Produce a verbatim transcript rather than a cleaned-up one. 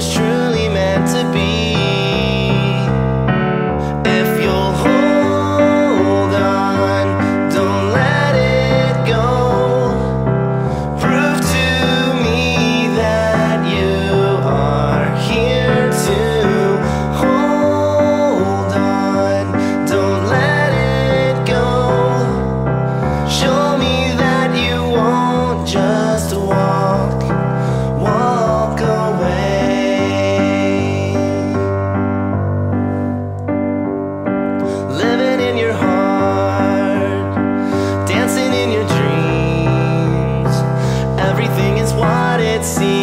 was truly meant to be. If you'll hold on, don't let it go. Prove to me that you are here to hold on, don't let it go. Show me that you won't just walk, walk away. Living in your heart, dancing in your dreams. Everything is what it seems.